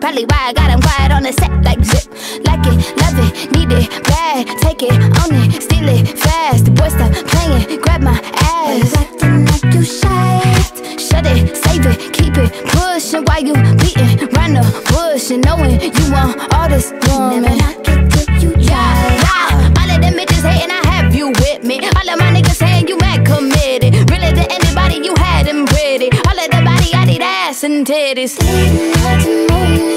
Probably why I got him quiet on the set like zip. Like it, love it, need it, bad. Take it, own it, steal it, fast. The boy stop playing, grab my ass. Acting like you shy. Shut it, save it, keep it pushing while you beating round the bush and knowing you want all this woman. Never knock it till you try. Yeah. All of them bitches hating, I have you with me. All of my niggas saying you mad committed. Really to anybody, you had them pretty. All of the body, I need ass and titties. Late nights and morning.